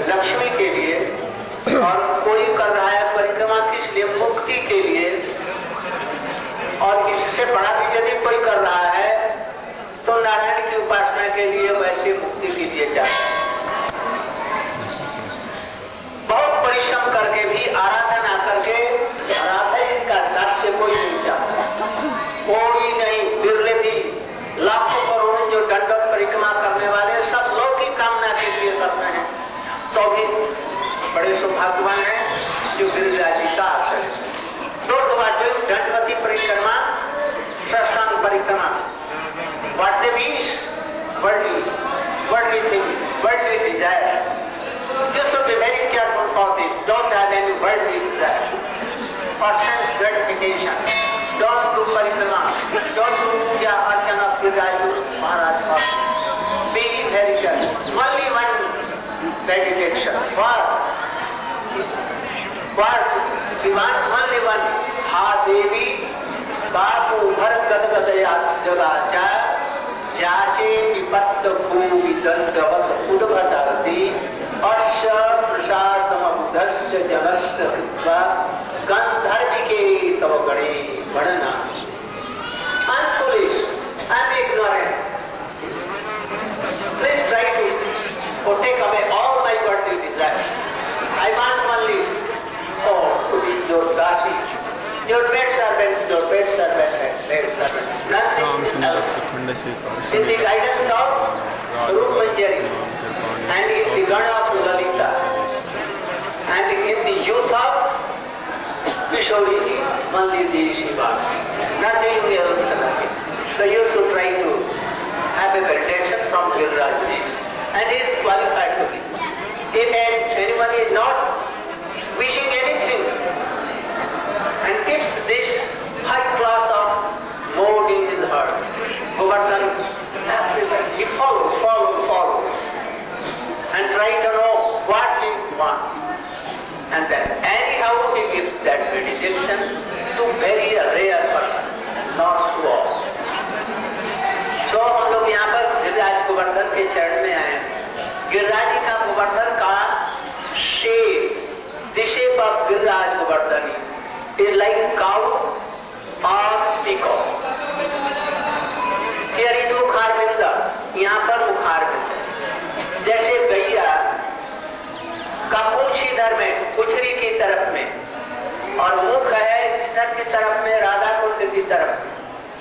लक्ष्मी के लिए, और कोई कर रहा है परिक्रमा किस लिए? मुक्ति के लिए। और इससे बड़ा भी यदि कोई कर रहा है तो नारायण की उपासना के लिए, वैसे मुक्ति के लिए चाहता है। बहुत परिश्रम करके भी आराधना करके राधा जी का दास्य कोई नहीं चाहता, कोई नहीं। बिरले भी लाखों करोड़ों जो दंडवत परिक्रमा करने वाले सब लोग की कामना के लिए करते हैं, तो भी बड़े सौभाग्यवान हैं जो गिरिराज जी का आश्रय है। दंडवती परिक्रमा, सष्टांग परिक्रमा, what they mean, worldly things, worldly desires. You should be very careful for this. Don't have any worldly desire or sense gratification. Don't do parikrama. Don't do puja archana of Giriraj Maharaj. Be very careful. Only one meditation. We want only one. Ha Devi Babu Bhar Gad Gadaya Jagacha Jache Nipatta Bhuvi Dandavas Udbhatarti Asya Prasadam Abudasya Janasya Ritva Gandharvike Tavagane Vadana. I'm foolish. I'm ignorant. Please try to take away all my worldly desires. I want only to be your dasi, your maid servant, and maid servant. Nothing else. In the guidance of Rup Manjari and in the Gana of Lalita and in the youth of Kishori, only the Shiva. Nothing else. So you should try to have a meditation from Giriraj Ji, and he is qualified to be. If anyone is not wishing anything and keeps this high class of mode in his heart, Govardhan, he follows and try to know what he wants, and then anyhow he gives that meditation to very rare person, not to all. So हम लोग यहाँ पर गिरिराज गोवर्धन के चरण में आए। गिरिराज जी का गोवर्धन का shape, the shape of Giriraj Govardhani is like cow or peacock. Here is Mukharvinda, यहाँ पर मुखारविंद। जैसे गैया का पूंछ इधर में, पुछरी की तरफ में, और मुख है इधर की तरफ में, राधा कुंड की तरफ में।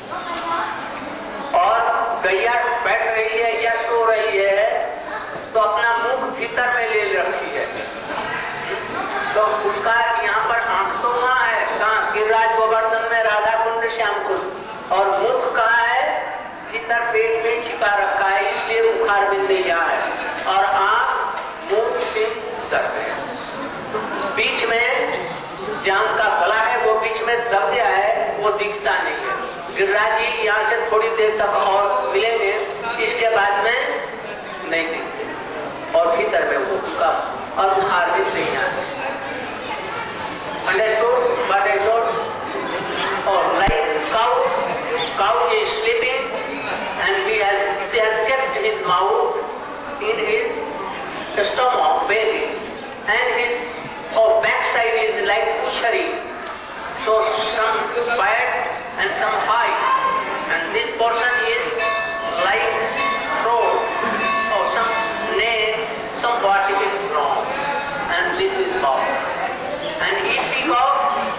और गैया बैठ रही है या सो रही है तो अपना मुख भीतर में ले रखी है, तो उसका यहाँ पर आंख तो वहाँ है, कहाँ? गिरिराज गोवर्धन में राधा कुंड श्याम कुंड, और मुख कहाँ है? भीतर पेट में छिपा रखा है, इसलिए मुखारविंद यहाँ है, और आंख मुंह से उतर गया। बीच में जहाँ उसका गला है वो बीच में दब गया है, वो दिखता नहीं है। गिरिराज जी यहाँ से थोड़ी देर तक और मिलेंगे, इसके बाद में नहीं दिखते, और भीतर में वो उसका और मुखारविंद नहीं आते। Understood what I told? Oh, like cow is sleeping and she has kept his mouth in his stomach, belly, and his backside is like puchari. So some fat and some high, and this portion is like throat or some neck, some body is wrong, and this is mouth. And he speak of,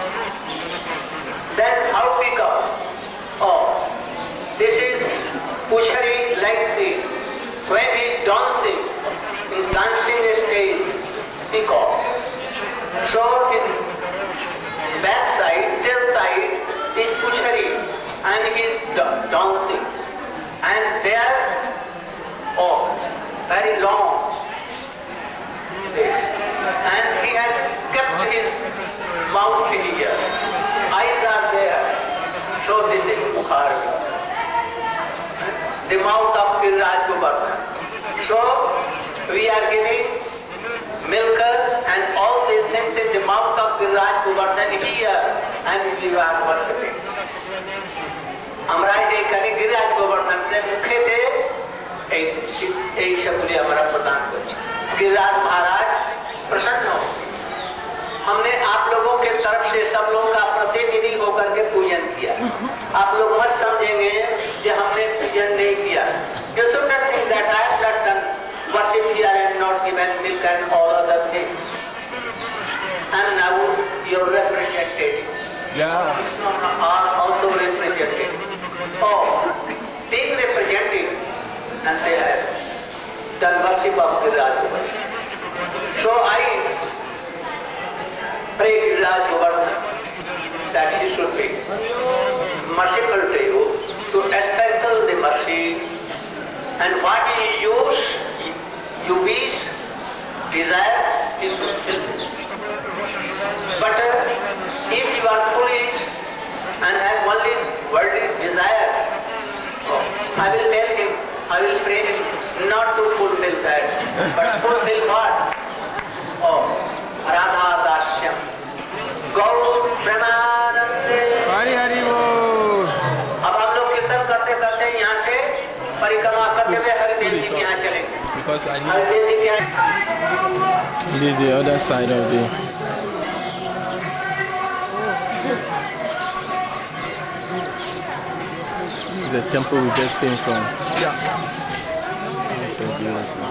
then how pick up? Oh, this is puchari like this. When he is dancing, in dancing stage, speak of. So his backside, tail side is puchari, and he is dancing. And there, very long. And he had kept his mouth here. Eyes are there. So this is Mukharvinda, the mouth of Giriraj Govardhan. So we are giving milk and all these things in the mouth of Giriraj Govardhan here, and we are worshipping. हमारा एक कभी गिरिराज गोवर्धन से मुखे थे एक शब्द हमारा प्रदान कर गिरिराज महाराज प्रसन्न हो। हमने आप लोगों के तरफ से सब लोगों का प्रतिनिधि होकर के पूजन किया। आप लोग मत समझेंगे कि हमने पूजन नहीं किया। You should not think that I have not done worship here and not given milk and all other things. I am now your representative. Yeah. Are also represented. Oh, being represented, and they have done worship of Giriraj Govardhan. So I pray Giriraj Govardhan that he should be merciful to you, to sprinkle the mercy, and what he use, you wish, desire, he should fill. But if you are foolish and have only worldly desire, I will tell him, I will pray him not to fulfill that, but fulfill what? Oh, Radha Dasyam, Gaur Premanande. Hari Hari Bol. अब हम लोग कीर्तन करते करते यहाँ से परिक्रमा करते हुए हरिदेव जी के यहाँ चलेंगे। Because I need. हरिदेव जी के यहाँ This is the other side of the. This is the temple we just came from. Yeah. It's so beautiful.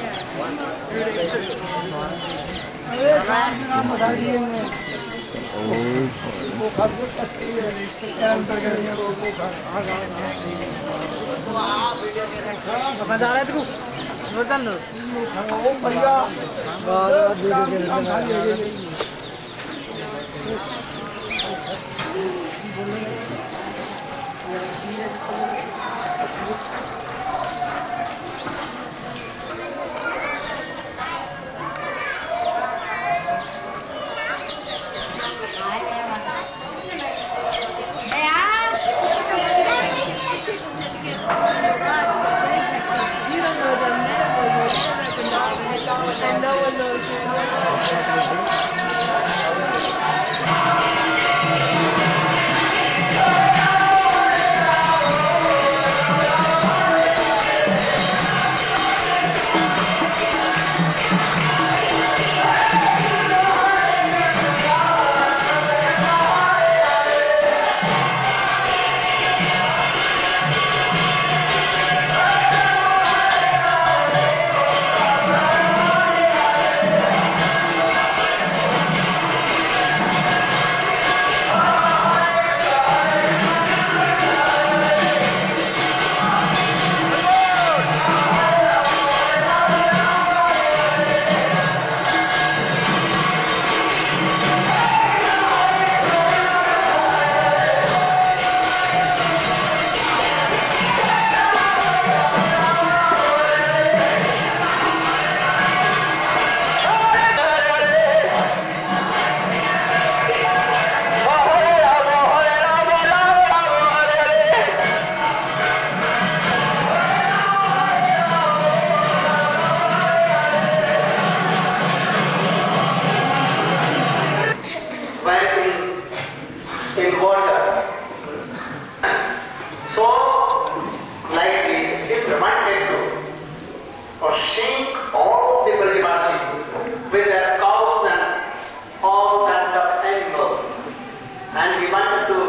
in water. So, like this, if wanted to sink all the Brajavasi with their cows and all kinds of animals, and he wanted to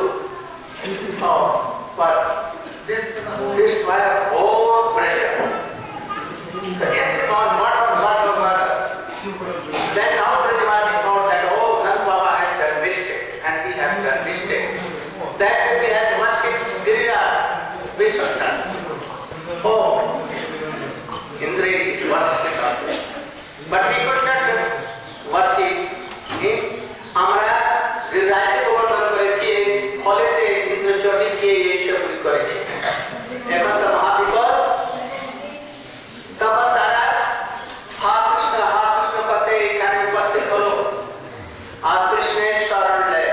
destroy whole Braja. So, if it was water, then now Brajavasi thought that, oh, Nand Baba has done mistake, and we have done mistake. That we have worshipped Giriraj Vishwanath. Oh, Indra worship. But we could not worship him. আমরা Giriraj Govardhan করেছি ফলেতে ইন্দ্র চটি দিয়ে এইসব করেছি। এখন তো মহাবিপদ, তখন তারা হা কৃষ্ণ করতে এখানে উপস্থিত হলো। আর কৃষ্ণের শরণ নেয়।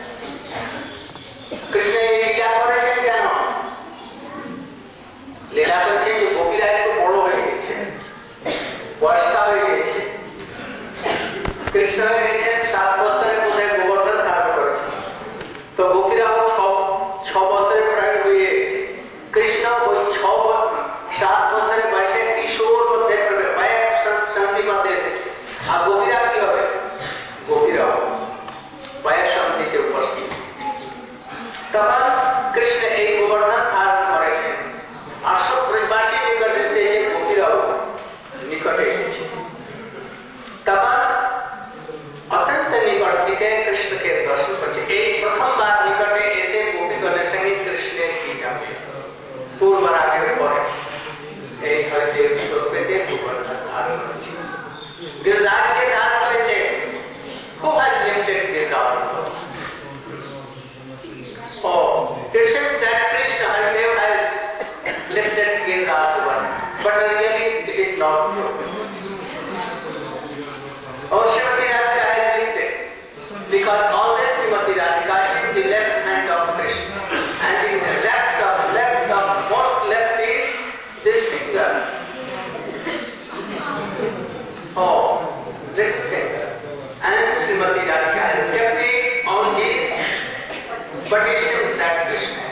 কৃষ্ণ क्या করেছেন কেন? লীলা করছে যে গোপীরা একটু বড় হয়ে গেছে, বয়স্ক হয়ে গেছে। কৃষ্ণ হয়ে গেছেন 7 বছরের মধ্যে গোবর্ধন ধারণ করেছে। তো গোপীরাও 6 বছরের প্রায় হয়ে গেছে। কৃষ্ণ ওই 7 বছরের বয়সে কিশোর মধ্যে শান্তি মধ্যে এসেছে। আর গোপীরা गिरिराज के धारण करे थे, who has lifted Giriraj? Oh, it seems that Krishna Haridev has lifted Giriraj one, but really it is not true. Oh, Srimati Radhika has lifted, because always Srimati Radhika is the left hand of Krishna, and in the left of most left is this finger. Oh, this finger. And Srimati Radhika has kept it on his, but it seems that Krishna.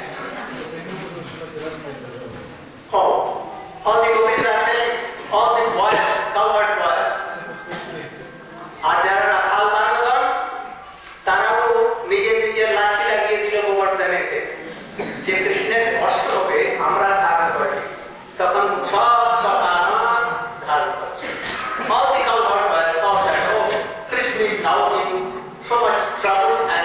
Oh, all the gopis are telling, all the boys, cowherd boys, are there Rakhal Banugan? Tarabu nije nije lathi লাগিয়ে দিল গোবর্ধনেতে যে কৃষ্ণের কষ্ট হবে আমরা ধারণ করি তখন সব সকাল ধারণ করছে all the cowherd boys thought that oh Krishna is now in so much trouble and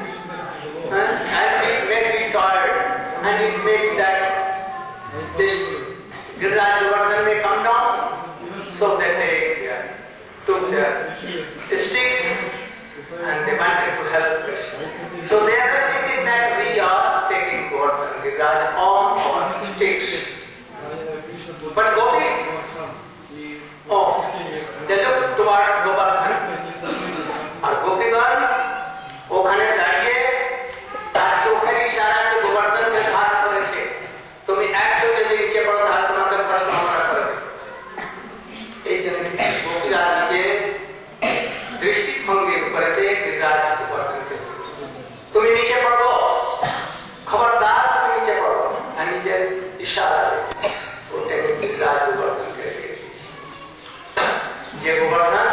it may be tired and it may be that this Giriraj Govardhan may come down so that they took their sticks and they wanted to help Krishna. So they are thinking that we are taking Govardhan Giriraj on our sticks. But gopis, oh, they look towards Govardhan. और गोपीगण ওখানে দাঁড়িয়ে তার চোখের ইশারাতে গোবর্ধনকে ধার করেছে তুমি একটু যদি নিচে পড়ো তাহলে তোমাকে প্রশ্ন আমরা করবে এই জন্য গোপীরা নিজে দৃষ্টিভঙ্গির উপরেতে গিরিরাজ গোবর্ধনকে তুমি নিচে পড়ো খবরদার তুমি নিচে পড়ো আর নিজের ইশারাতে ওটাকে গিরিরাজ গোবর্ধনকে রেখে যে গোবর্ধন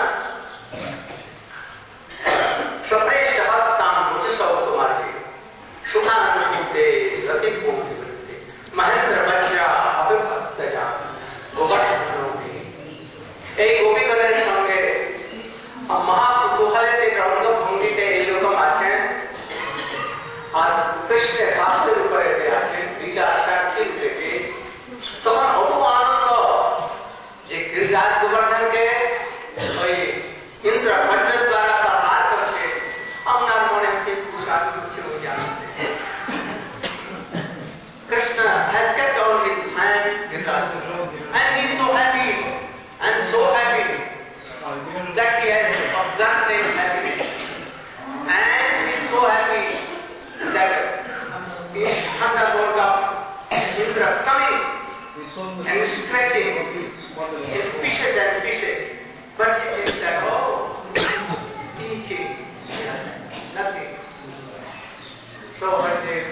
स्वप्रेश हस्ताम मुझसौ तुम्हारे सुखानुभूते सतिभूते महेंद्र बच्चा अभिभक्तजा गोवर्धनोपि এই গোপীগণের সঙ্গে মহাকুতূহলেতে রঙ্গভঙ্গিতে এইরকম আছেন আর কৃষ্ণের হাতের উপরে আছেন লীলা সাক্ষী থেকে তখন অপু আনন্দ যে গিরিরাজ গোবর্ধনকে ওই ইন্দ্র বজ্র দ্বারা Krishna has kept on his hands and he is so happy and so happy that he has observed his happiness and he is so happy that he is thunderbolt of Indra coming and scratching his pieces and pieces, but he thinks that oh, teaching nothing. So Haridev,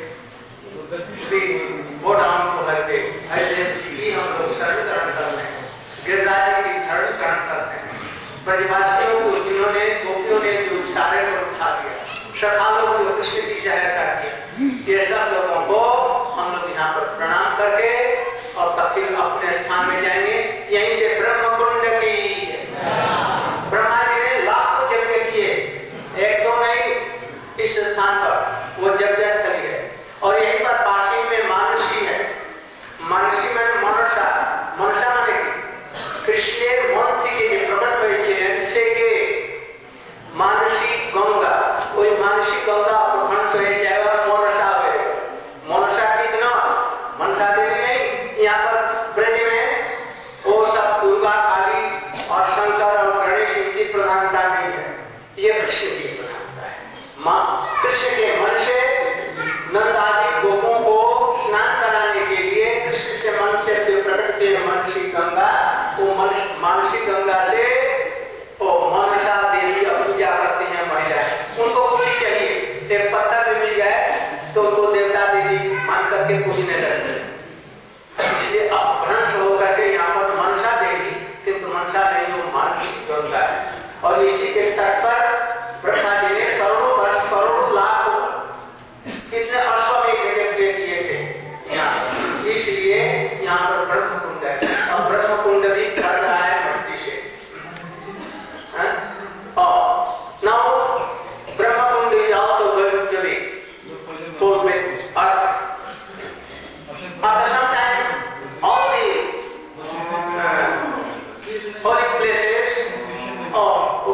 we go down to Haridev. Haridev जी हम लोग सरलीकरण कर रहे हैं, गिरिराज की सरलीकरण करते हैं। ब्रजवासियों को जिन्होंने गोपियों ने जो सारे को उठा दिया, श्रद्धालुओं की उपस्थिति जाहिर कर दिया, ये सब लोगों को हम लोग यहाँ पर प्रणाम करके और फिर अपने स्थान में जाएंगे। यहीं से ब्रह्म कुंड की ब्रह्मा जी ने लाखों यज्ञ किए, एक दो नहीं, इस स्थान पर वो यज्ञस्थली है और यहीं पर पासी में मानसी है। मानसी में मनसा, मनसा माने कृष्णेर मन থেকে যে প্রকট হয়েছিলেন সেকে মানসী গঙ্গা, ওই মানসী গঙ্গা প্রভান্ত হয়ে যায় और मनसा হয়ে मनसा ठीक ना मनसा देवी नहीं, यहाँ पर ब्रज में वो सब दुर्गा काली और शंकर और गणेश इनकी प्रधानता नहीं है, ये कृष्ण की प्रधानता है। माँ कृष्ण के मन से नंद आदि गोपों को स्नान कराने के लिए कृष्ण से मन से जो प्रकट किए मनसी गंगा, वो मानसी गंगा से वो मनसा देवी पूजा करती हैं महिलाएं, उनको खुशी चाहिए, एक पत्ता भी मिल जाए तो उनको देवता देवी मान करके पूजने लगते हैं। इसलिए अपभ्रंश होकर के यहाँ पर मनसा देवी, किंतु मनसा नहीं वो मानसी गंगा है और इसी के तट पर ब्रह्मा जी ने करोड़ों वर्ष करोड़ों लाखों कितने अश्वमेध यज्ञ किए थे यहाँ, इसलिए यहाँ पर ब्रह्म कुंड है और ब्रह्म कुंड भी भर रहा है मट्टी से। और now Brahma Kund is also going to be full with earth. After some time, all the holy places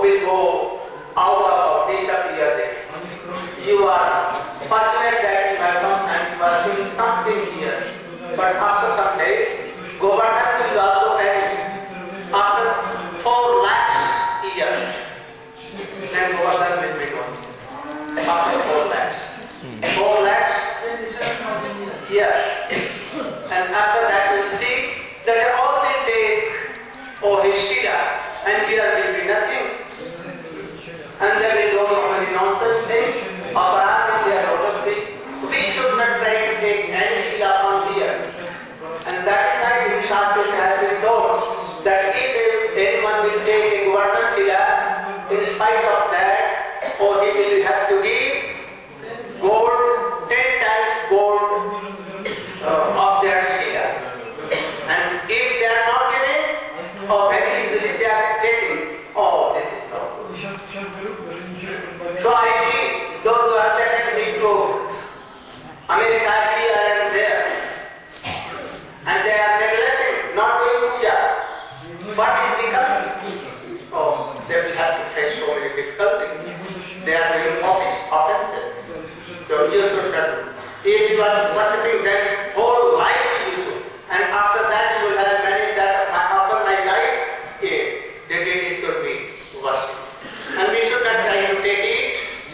will go out of disappear there. You are fortunate that you have come and you are doing something here. But after some days, government will also perish. After 4 lakhs years, then government will be gone. After 4 lakhs. 4 lakhs? Yes. And after that we will see that all they take his Shila, and here will be nothing. And there will go so many nonsense things. Aparat is there, lot of things. We should not try to take any Shila from here. And that is why in Shastra has been told that if anyone will take a Govardhan Shila, in spite of that, he will have to give gold, 10 times gold of their Shila. And if they are not giving, very easily they are taking. This is not good. So I see those who have taken me to America here and there, and they are neglecting, not doing puja. What is the cause? They will have to face so many difficulties. They are doing offenses. So you should not. If you are worshipping them whole life, you should. And after that you will have many that after my life, the deity should be worshipped. And we should not try to take it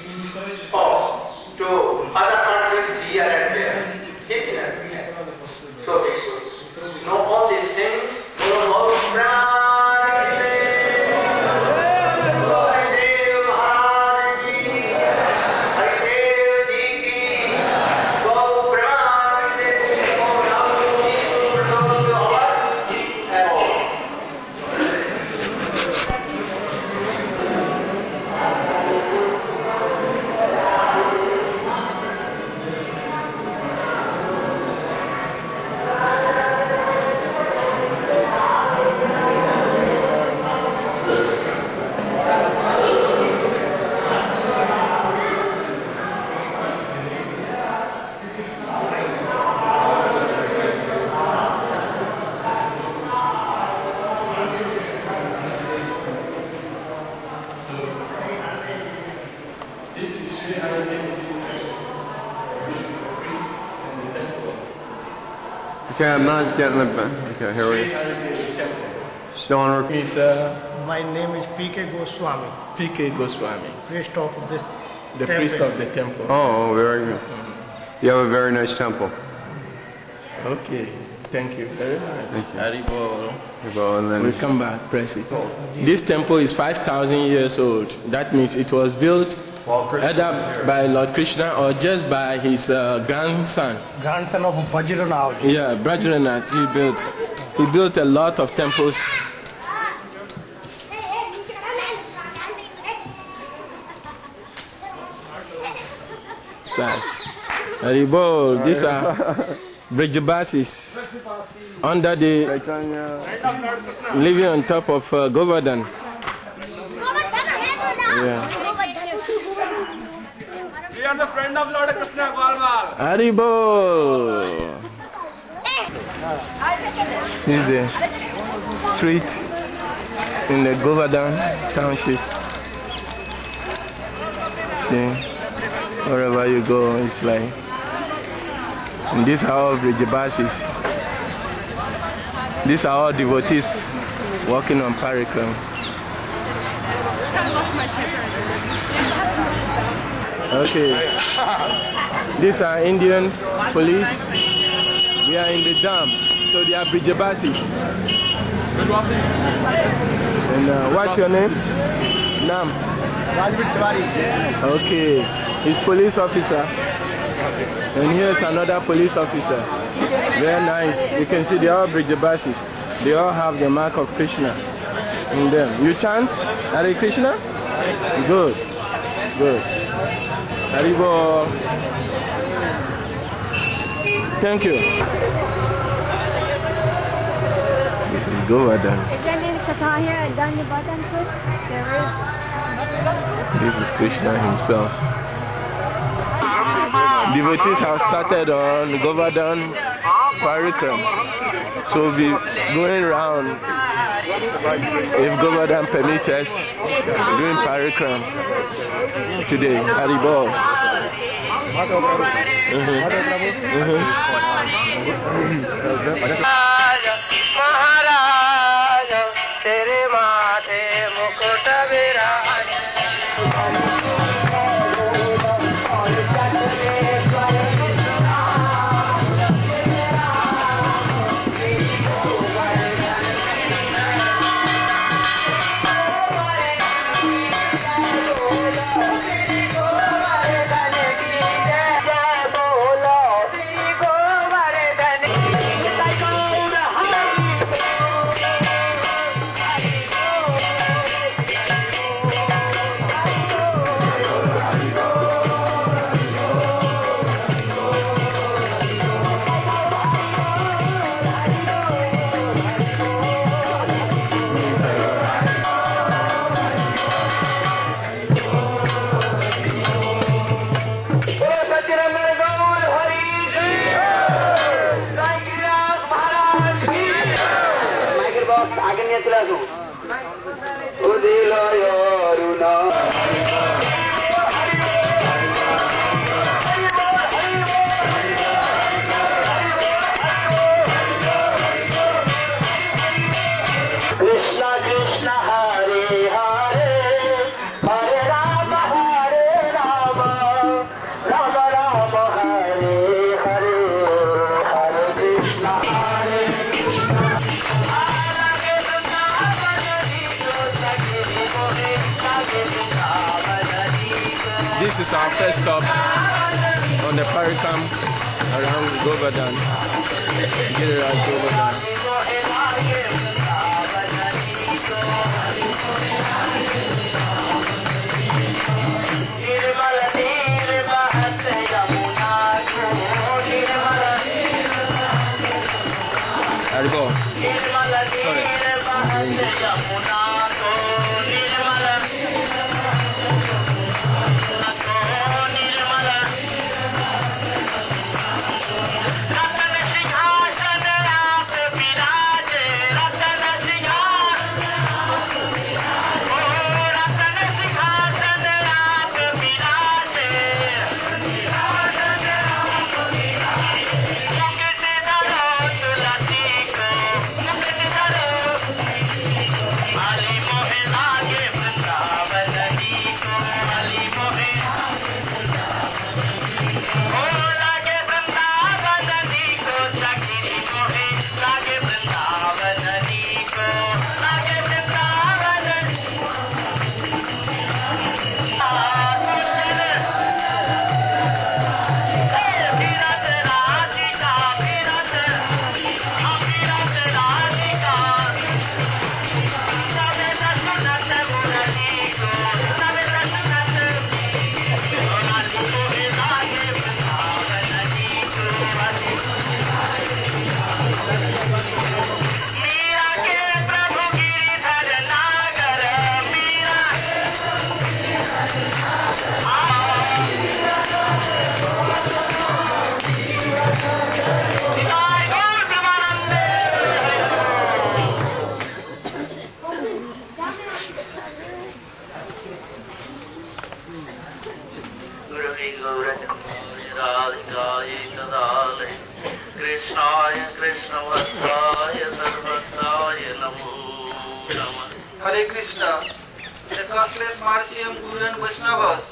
to other countries here and there. Keep it at there. So we should know all these things. Okay, I'm not getting the back. Okay, here we go. Still on repeat. My name is P.K. Goswami, P.K. Goswami, priest of this the temple. priest of the temple. Oh, very good. You have a very nice temple. Okay, thank you very much. Thank you. Haribo. Well, and then We'll come back, press it. This temple is 5,000 years old. That means it was built either by Lord Krishna or just by his grandson. Grandson of Vajranath. Yeah, Vajranath. He built a lot of temples. Haribo, these are Brijabasis under the living on top of Govardhan. Yeah. We are the friend of Lord Krishna Balmal. Haribo. This is the street in the Govardhan township. See, wherever you go, it's like. And these are all Brijabasis. These are all devotees walking on Parikram. Okay, these are Indian police. We are in the dam, so they are Brijabasis. And what's your name? Nam. Okay, he's police officer. And here's another police officer. Very nice. You can see they are all Brijabasis. They all have the mark of Krishna in them. You chant Hare Krishna? Good. Good. Haribo. Thank you. This is Govardhan. Is there any katha here at Danyabatan food? There is. This is Krishna himself. Devotees have started on Govardhan Parikram. So we'll be going around, if Govardhan permits us, doing parikram today at the ball. महाराज तेरे माथे मुकुट विराज This is our first stop on the parikram around Govardhan, Giriraj Govardhan. Aribo. Sorry. Hare Krishna, the costless mercy of Guru and Vaishnavas.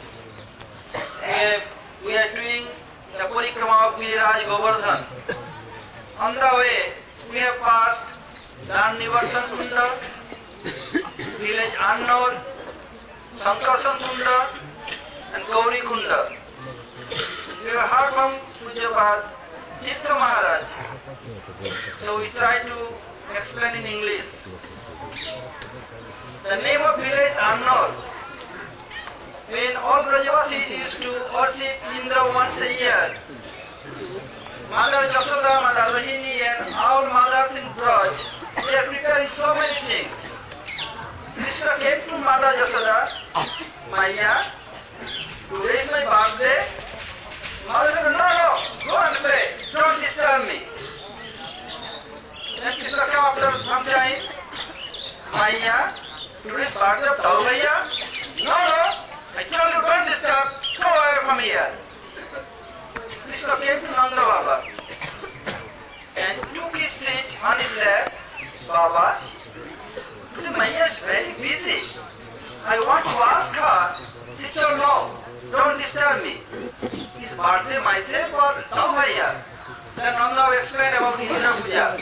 We are doing the parikrama of Giriraj Govardhan. On the way, we have passed Dannivarsan Kunda, village Annor, Sankarsan Kunda, and Gauri Kunda. We have heard from Pujabad Tirtha Maharaj, so we try to explain in English. The name of village Annor. When all Brajavasis used to worship Indra once a year, Mother Yashoda, Mother Rohini, and all mothers in Braj, they are preparing so many things. Krishna came to Mother Yashoda, Maya, today is my birthday. Mother said, no, go and play, don't disturb me. Then Krishna came after some time, Maya, today's barked up, Dalvaya. No, no, I told you don't disturb, go away from here. Krishna came to Nanda Baba and took his seat on his lap. Baba, today Maya is very busy. I want to ask her, sit or no, don't disturb me. Is birthday myself or Dalvaya? Then Nanda explained about Indra Puja.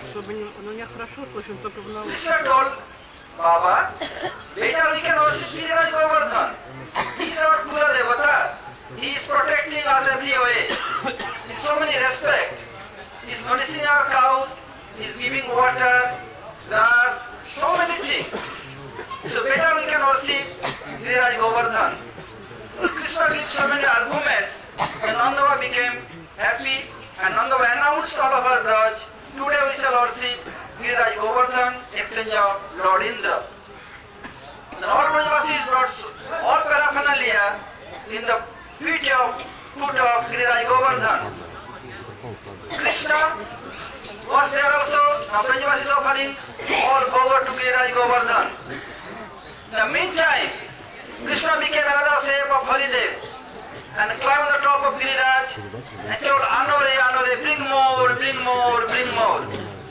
Krishna told Baba, later we can worship Giriraj Govardhan. He is our Kula Devata. He is protecting us every way. In so many respects. He is nourishing our cows, he is giving water, grass, so many things. So better we can worship Giriraj Govardhan. Krishna gave so many arguments, and Nandava became happy, and Nandava announced all of our Braj, today we shall worship Giriraj Govardhan, exchange of Lord Indra. And all Brajavasis brought all paraphernalia in the foot of Giriraj Govardhan. Krishna was there also, now Brajavasis offering all Bhoga to Giriraj Govardhan. In the meantime, Krishna became another shape of Haridev and climbed on the top of Giriraj and told Anore, Anore, bring more, bring more, bring more.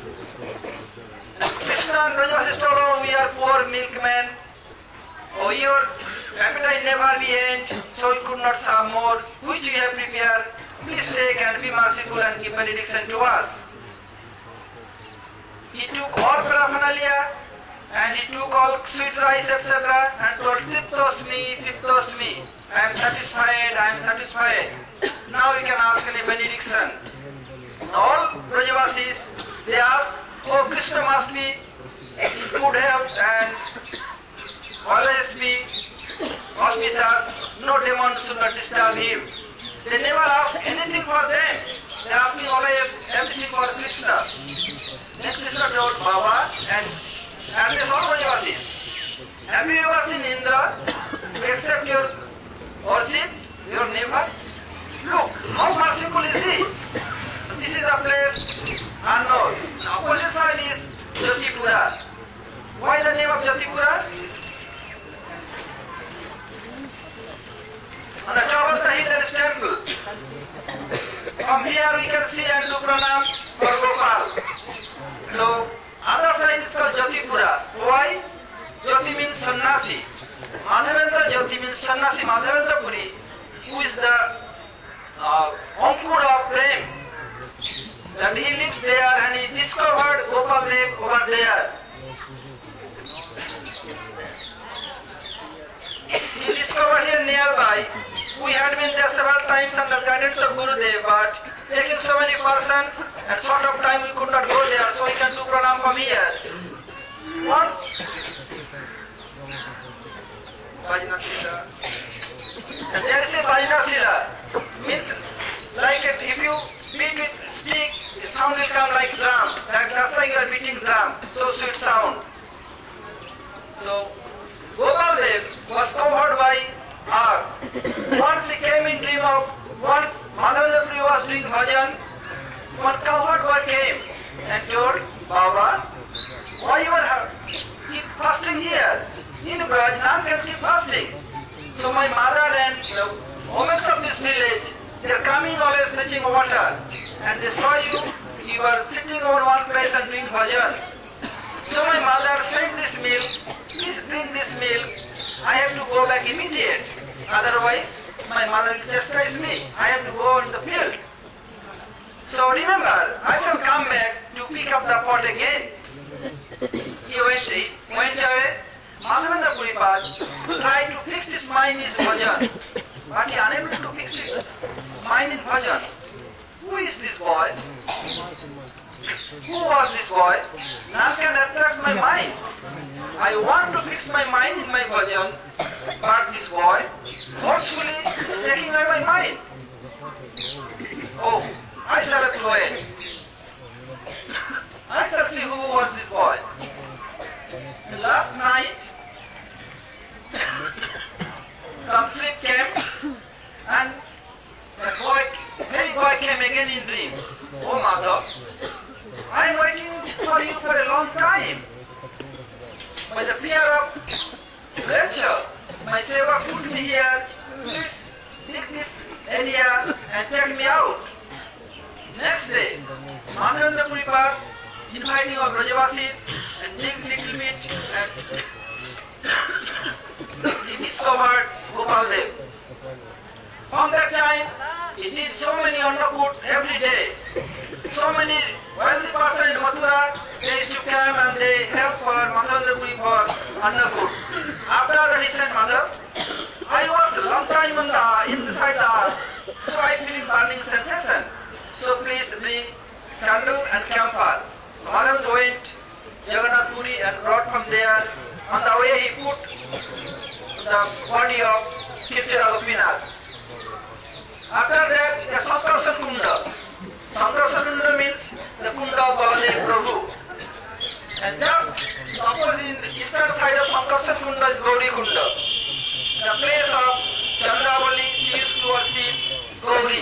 Krishna and Brajavasis told, oh, we are poor milkmen. Oh, your appetite never be end, so you could not serve more, which you have prepared. Please take and be merciful and give benediction to us. He took all paraphernalia and he took all sweet rice, etc. and told, Triptos me, I am satisfied. Now you can ask any benediction. All Brajavasis, they ask, oh, Krishna must be in good health and always be auspicious, no demon should not disturb him. They never ask anything for them. They are asking always everything for Krishna. Then Krishna told Baba and this all Brajavasis, have you ever seen Indra except your worship, your neighbor? Look, how merciful is he? This is a place unknown. The opposite side is Jyotipura. Why the name of Jyotipura? On the top of the hill there is temple. From here we can see and do pranam for Gopal. So, other side is called Jyotipura. Why? Jyoti means Sannasi. Madhavendra Jyoti means Sannasi Madhavendra Puri, who is the Ankur of Prem. That he lives there and he discovered Gopal Dev over there. He discovered here nearby. We had been there several times under guidance of Gurudev, but taking so many persons and short of time we could not go there, so we can do pranam from here. Once, and there is a Vajrasila, means like if you beat with stick, the sound will come like drum. That's like you are beating drum, so sweet sound. So, Gopal Dev was covered by earth. Once he came in dream of, once Madhavendra Puri was doing bhajan, one cowherd boy came and told, Baba, why you are keep fasting here? In Braj, none can keep fasting. So my mother and the women of this village, they are coming always fetching water, and they saw you are sitting on one place and doing bhajan. So my mother sent this milk, please drink this milk, I have to go back immediate. Otherwise, my mother will chastise me. I have to go in the field. So remember, I shall come back to pick up the pot again. He went away. Madhavendra Puripad tried to fix his mind in bhajan, but he unable to fix his mind in bhajan. Who is this boy? Who was this boy? None can attract my mind. I want to fix my mind in my bhajan, but this boy forcefully is taking away my mind. Oh, I shall have to wait. I shall see who was this boy. The last night, some sleep came, and a very boy came again in dream. Oh, Madhav, I am waiting for you for a long time. By the fear of me here, please take this area and take me out. Next day, Madhavendra Puri Park inviting of Brajavasis and take little bit and he discovered Gopal Dev. From that time, he did so many Annakut every day. So many wealthy persons in Mathura, they used to come and they help for Madhavendra Puri for Annakut. After the recent Madhav, I was a long time inside the earth, so I feel burning sensation. So please bring sandal and camphor. Madhav went Jagannath Puri and brought from there. On the way he put the body of Kirtira Gopinath. After that, the Sankarshan Kunda. Sankarshan Kunda means the Kunda of Baladev Prabhu. And just opposite in the eastern side of Sankarshan Kunda is Gauri Kunda. The place of Chandravali, she used to worship Gauri.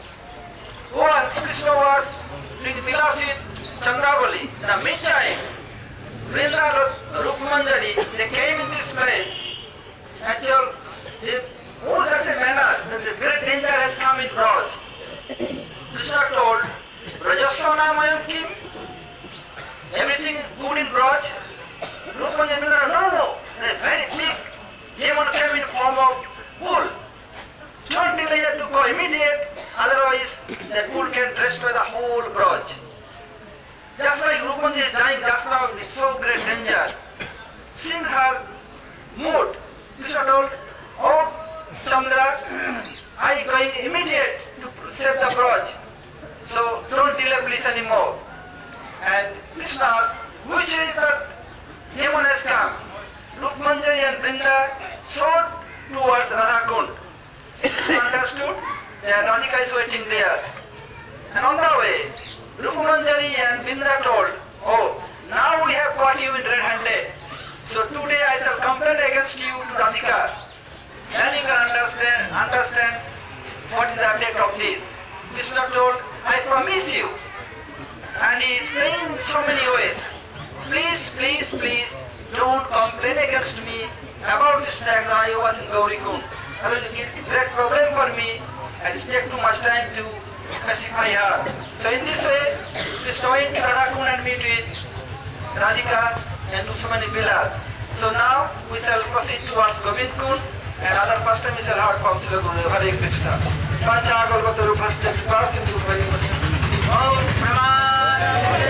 Once Krishna was doing Vilasit Chandravali. In the meantime, Vrindra Rukmanjari, they came in this place. Actually, they moved as a manner that the great danger has come in Braj. Krishna told, Brajasthana Mayam Kim, everything good in Braj. Rukmanjari said, no, they're very thick. Demon came in form of bull. Don't delay it to go immediate, otherwise that bull can destroy the whole Braj. Just like Rukmanjari is dying just now, it's so great danger. Seeing her mood, Krishna told, oh Chandra, I going immediate to save the Braj. So don't delay please anymore. And Krishna asked, which is the demon has come? Rukmanjari and Vrinda soared towards Radhakund. Krishna understood that Radhika is waiting there. And on the way, Rukmanjari and Vrinda told, oh, now we have got you in red-handed. So today I shall complain against you to Radhika. Then you can understand what is the object of this. Krishna told, I promise you. And he is praying in so many ways. Please, please, please, don't complain against me about this fact that I was in Gauri Kund. That will be a great problem for me and it take too much time to specify her. So in this way, Krishna went to Radhakund and meet with Radhika and do so many villas. So now we shall proceed towards Govind Kund and other first time we shall hear from Srila Gurudev. Hare Krishna. Pancha Golgotha Rupascha Parasindu Paripati. Om Pramanande.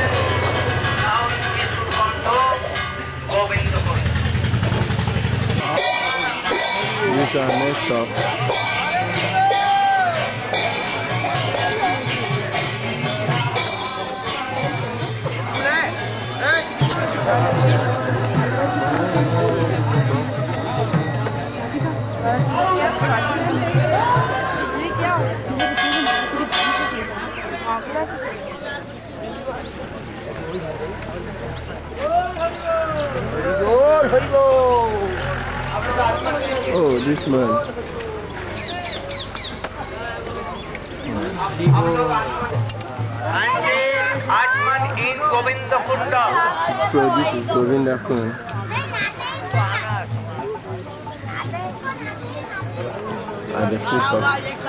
Now we should come to Govind Kund. This is our next stop. Oh, this man. Achman in Govinda Kunda. So this is Govinda Kund. At the foot of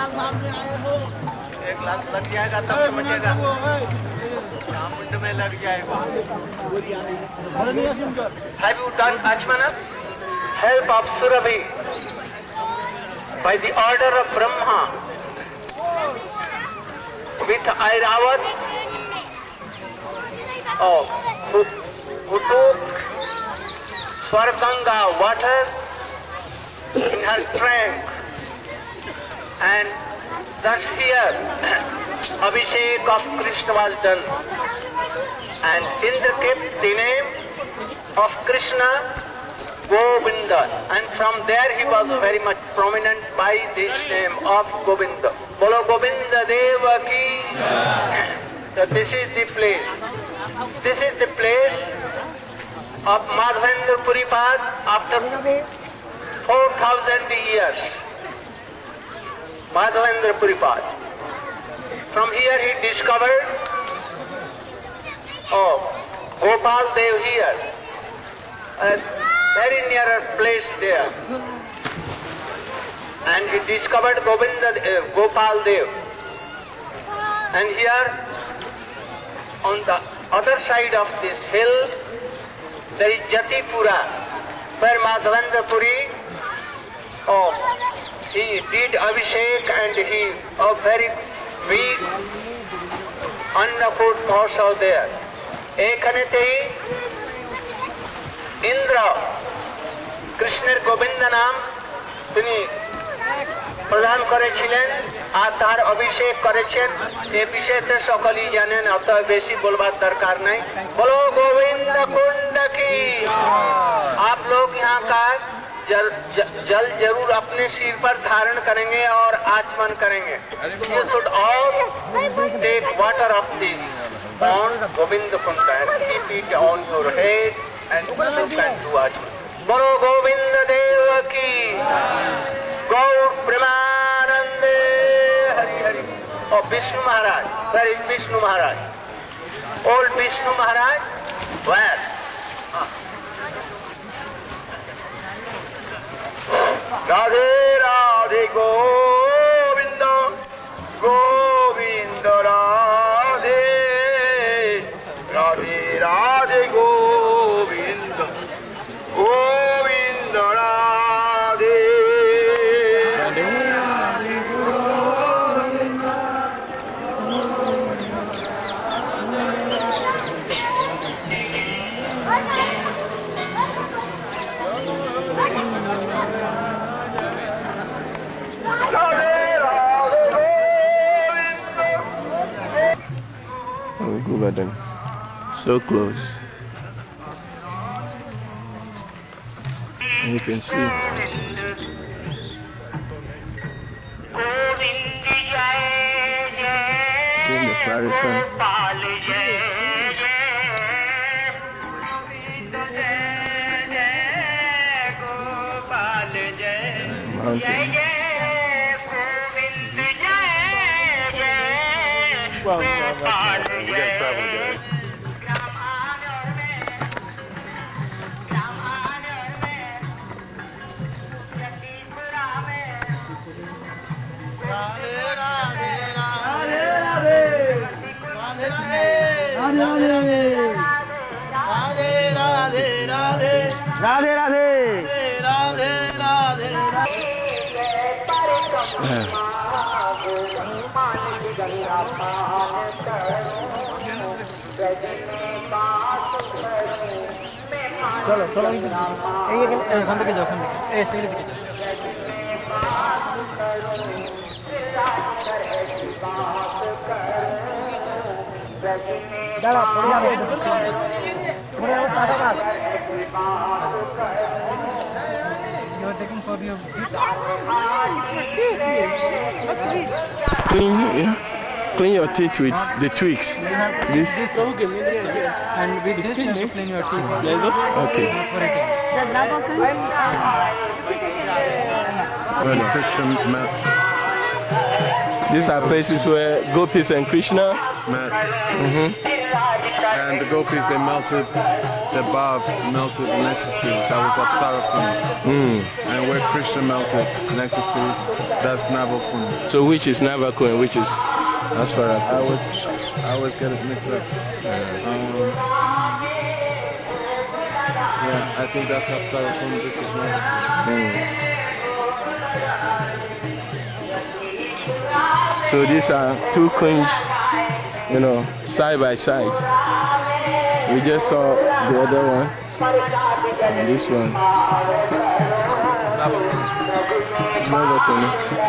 एक glass लग जाएगा तब समझेगा मुंड में लग जाएगा. Have you done Achmana? Help of Surabhi by the order of Brahma with Airavat who took Swarganga water in her trunk. And thus here Abhishek of Krishna was done. And Indra kept the name of Krishna Govinda. And from there he was very much prominent by this name of Govinda. Bolo Govinda Deva ki. So this is the place. This is the place of Madhavendra Puri Park after 4,000 years. Madhavendra Puri Park. From here he discovered Gopal Dev here. very nearer place there. And he discovered Gopal Dev. And here, on the other side of this hill, there is Jatipura, where Madhavendra Puri, he did Abhishek and he, a very big Annakut Mahotsav there. Ekhanetei Indra, Krishner Govinda naam, তিনি প্রদান করেছিলেন আর তার অভিষেক করেছেন এই বিষয়তে সকলেই জানেন অতএব বেশি বলবার দরকার নাই বলো गोविंद कुंड की आप लोग यहाँ का जल जरूर अपने सिर पर धारण करेंगे और आचमन करेंगे you should all take water of this pond Govind Kund and keep it on your head and you can do आचमन बोलो गोविंद देव की गौर प्रेमानंदे हरि हरि और विष्णु महाराज where is Vishnu Maharaj old Vishnu Maharaj where Radhe Radhe Govind Govind Radhe Radhe Radhe Govind Govind Radhe Then. So close. And you can see. Doing the fiery fun. Mountain. Well, we got travel, guys. Radhe Radhe चलो चलो एखान থেকে যাও এই সাইডে দিকে যাও দাঁড়া পড়ে যাবে টাটা কাট You are taking for your Clean your teeth with the twigs. This and with this you clean your teeth. Okay. Christian met. These are places where gopis and Krishna Met. And the gopis, they melted the bhav, melted an ecstasy. That was Apsarapuni. And where Krishna melted an ecstasy, that's Navakuni. So which is Navaku and which is Aspara? I always get it mixed up. Yeah, I think that's Apsarapuni. This is Navakuni. So these are two queens, side by side. We just saw the other one and this one. Navakuni.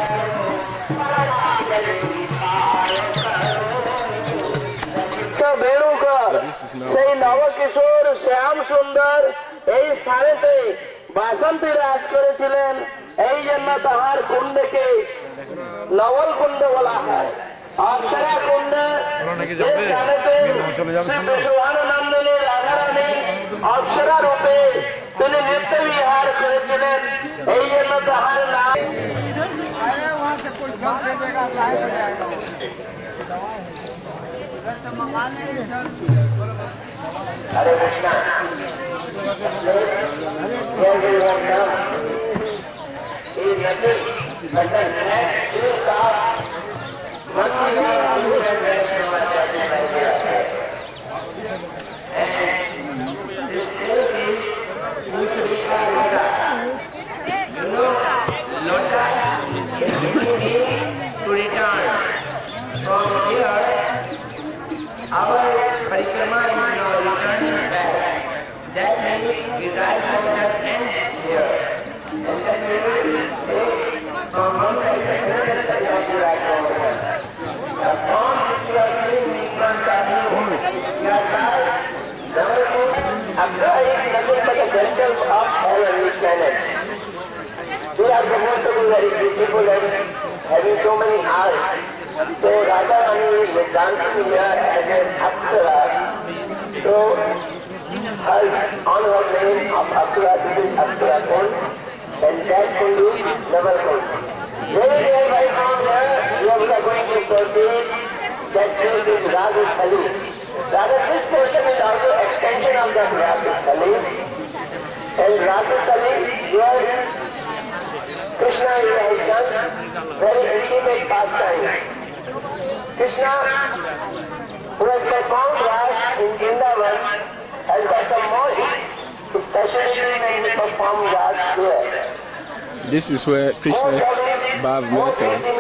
সেই নবকিশোর শ্যাম সুন্দর এই স্থানেতে বাসন্তী রাজ করেছিলেন এই জন্য তাহার কুণ্ডকে noble কুণ্ড বলা হয় অপ্সরা কুণ্ড সুভাননন্দিনী রাধারানী অপ্সরা রূপে তিনি নৃত্য বিহার করেছিলেন এই জন্য তাহার নাম Hare Krishna. Where we have come is nothing but the next truth of mercy of good and rest of our judgment by the Lord. And this truth is Lota. You know, Lota is meaning to return. From here, our parikrama is now returning back. That means we ride from that end here. And that means from one side to another side of the ride from here. The form which you are seeing in front of you, your life, number two, Apsara is nothing but a vessel of heavenly planet. They are supposed to be very beautiful and having so many eyes. So Radharani is dancing here as an Apsara. So her, on her name of Apsara, this is Apsara Kund, and that Kund is Naval Kund. Very nearby from here, we are going to proceed. That place is Rajas Thali. This portion is also extension of that Rajas Thali. And Rajas Thali, where Krishna has done very intimate pastime. Krishna, who has performed Ras in Vrindavan, has got some more especially when he performed Ras here. This is where Krishna's Bhav met us. This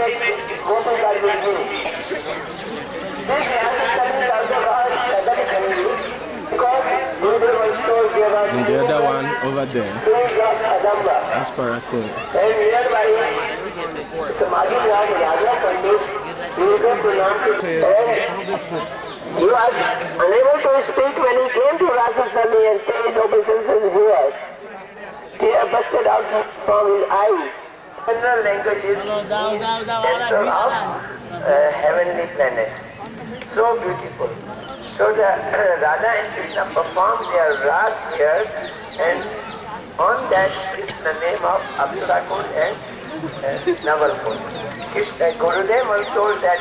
Ras is also because and the other one over there, as Parakun. And nearby, Samadhi Raj Raja Pandit, he is a pronounced. He was unable to speak when he came to Rasasali and paid obeisances here. Tear busted out from his eyes. General language is answer of heavenly planet. So beautiful. So the Radha and Krishna performed their Ras here, and on that is the name of Apsara Kund and Naval Kund. Gurudev was told that.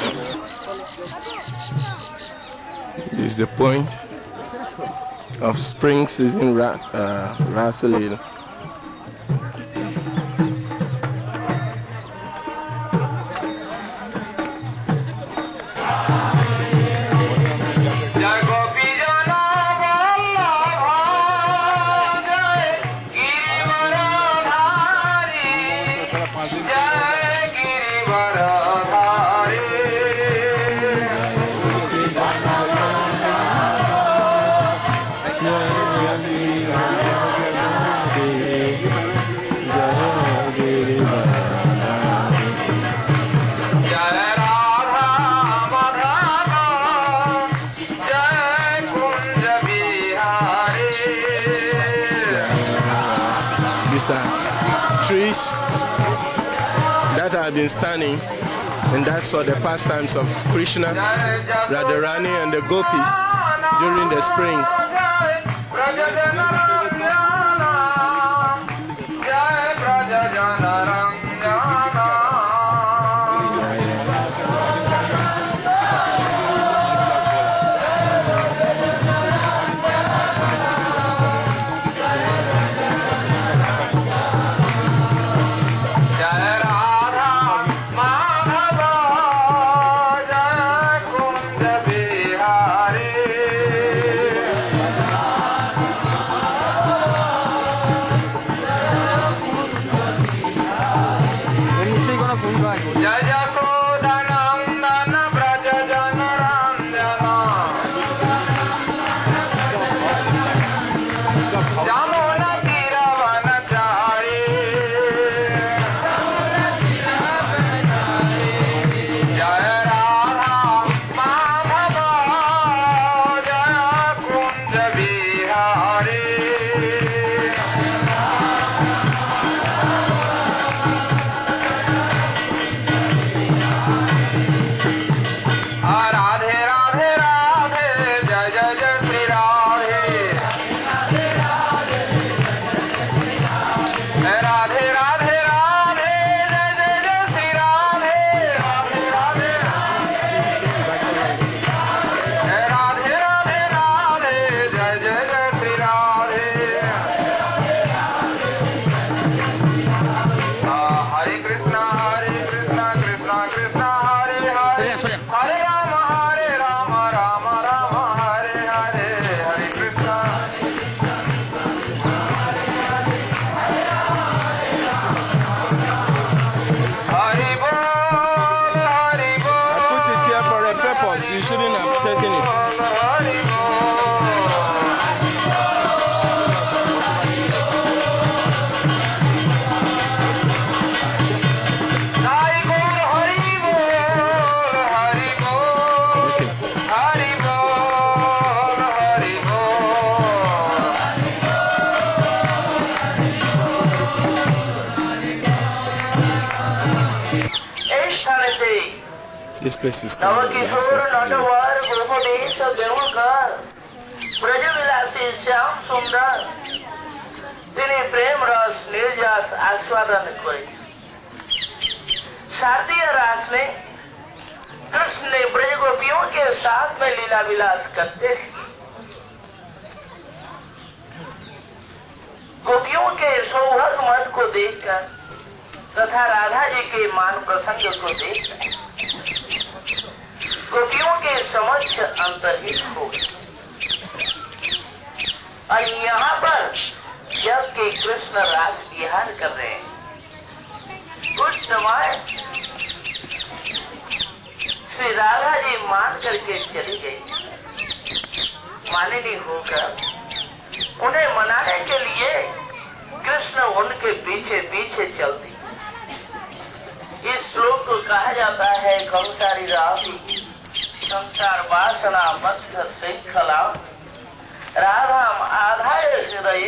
This is the point of spring season Rasalila. Trees that have been standing, and that saw the pastimes of Krishna, Radharani and the gopis during the spring. This place is called the Navkishore Rasa Natwar गोपदेश बेणुकर ब्रजविलासी Shyam सुंदर তিনি প্রেম रस निर्जस आस्वादन करे। शारदीय रास में कृष्ण ने ब्रज गोपियों के साथ में लीला विलास करते थे। गोपियों के सौभाग्य मत को देखकर तथा राधा जी के मान प्रसंग को देखकर गोपियों के समक्ष अंतर्हित हो गए। और यहाँ पर जब के कृष्ण रास विहार कर रहे हैं, कुछ समय श्री राधा जी मान करके चली गई। मानिनी होकर उन्हें मनाने के लिए कृष्ण उनके पीछे पीछे चलती। इस श्लोक को कहा जाता है कंसारी रावी संसार वासना बद्ध श्रृंखला राधाम आधार हृदय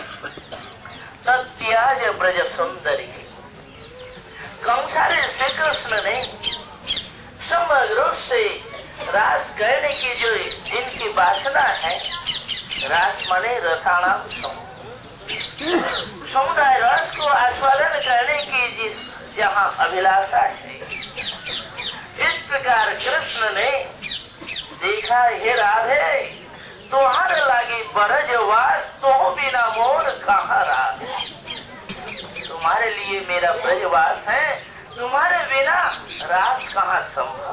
तत्याज ब्रज सुंदरी। कंसारी श्री कृष्ण ने समग्र रूप से रास करने की जो जिनकी वासना है, रास माने रसाणाम समुदाय रस को आस्वादन करने की जिस जहाँ अभिलाषा है, इस प्रकार कृष्ण ने देखा, हे राधे तुम्हारे लागी ब्रजवास तो बिना मोर कहाँ रास। तुम्हारे लिए मेरा ब्रजवास है, तुम्हारे बिना रास कहाँ संभव।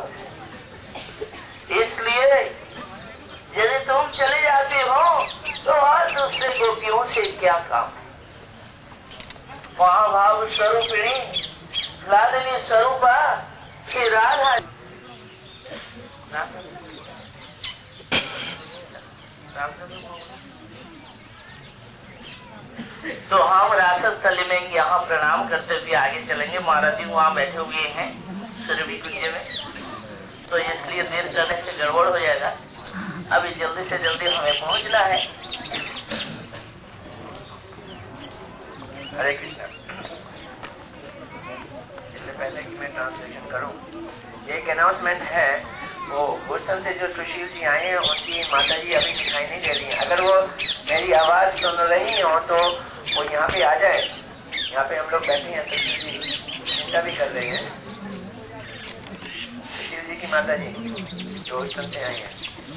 इसलिए यदि तुम चले जाते हो तो और दूसरे गोपियों से क्या काम। वहाँ भाव स्वरूपिणी लादनी स्वरूपा श्री राधा तो हम रासस्थली में यहाँ प्रणाम करते हुए आगे चलेंगे। महाराज जी वहाँ बैठे हुए हैं सुरभि कुंज में, तो इसलिए देर करने से गड़बड़ हो जाएगा। अभी जल्दी से जल्दी हमें पहुँचना है। हरे कृष्णा। इससे पहले कि मैं ट्रांसलेशन करूं, एक अनाउंसमेंट है। वो बोस्टन से जो सुशील जी आए हैं उनकी माता जी अभी दिखाई नहीं दे रही हैं। अगर वो मेरी आवाज सुन रही हो तो वो यहाँ पे आ जाए। यहाँ पे हम लोग बैठे हैं, सुशील जी चिंता भी कर रहे हैं। सुशील जी की माता जी जो बोस्टन से आई है।